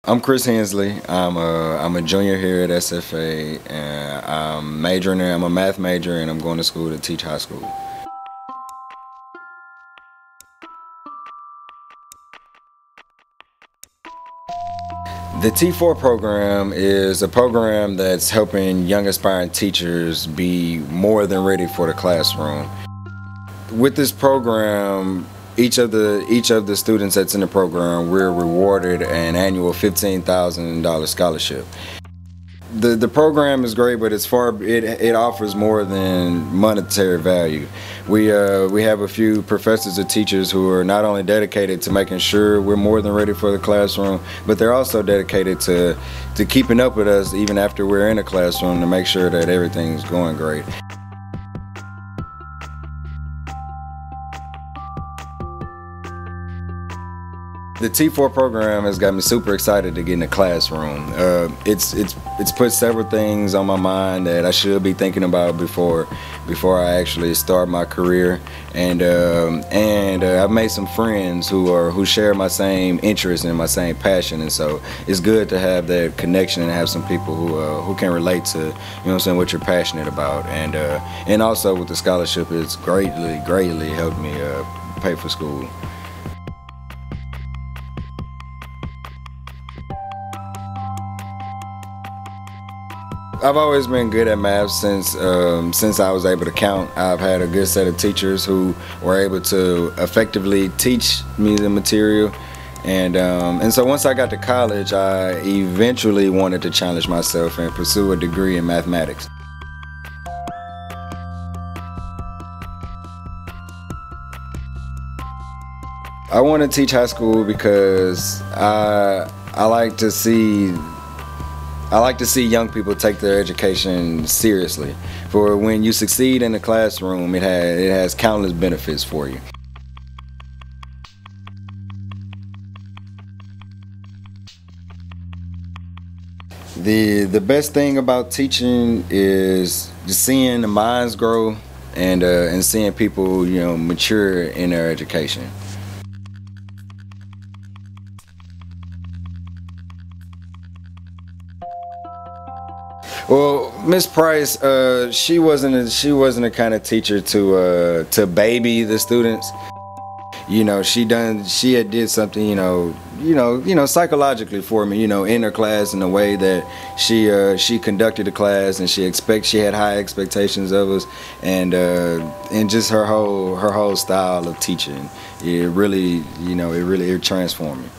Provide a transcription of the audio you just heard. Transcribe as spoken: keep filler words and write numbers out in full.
I'm Chris Hensley. I'm a, I'm a junior here at S F A, and I'm majoring in, I'm a math major, and I'm going to school to teach high school. The T four program is a program that's helping young aspiring teachers be more than ready for the classroom. With this program, each of the each of the students that's in the program, we're rewarded an annual fifteen thousand dollar scholarship. The the program is great, but it's far it it offers more than monetary value. We uh we have a few professors or teachers who are not only dedicated to making sure we're more than ready for the classroom, but they're also dedicated to to keeping up with us even after we're in the classroom to make sure that everything's going great. The T four program has got me super excited to get in the classroom. Uh, it's it's it's put several things on my mind that I should be thinking about before before I actually start my career, and um, and uh, I've made some friends who are who share my same interests and my same passion, and so it's good to have that connection and have some people who uh, who can relate to, you know what I'm saying, what you're passionate about, and uh, and also with the scholarship, it's greatly greatly helped me uh, pay for school. I've always been good at math since um, since I was able to count. I've had a good set of teachers who were able to effectively teach me the material, and um, and so once I got to college, I eventually wanted to challenge myself and pursue a degree in mathematics. I want to teach high school because I I like to see. I like to see young people take their education seriously. For when you succeed in the classroom, it has, it has countless benefits for you. The, the best thing about teaching is just seeing the minds grow and, uh, and seeing people, you know, mature in their education. Well, Miss Price, uh, she wasn't a, she wasn't the kind of teacher to uh, to baby the students. You know, she done she had did something, you know, you know, you know, psychologically for me, you know, in her class in a way that she uh, she conducted the class, and she expect she had high expectations of us, and uh, and just her whole her whole style of teaching, it really, you know, it really it transformed me.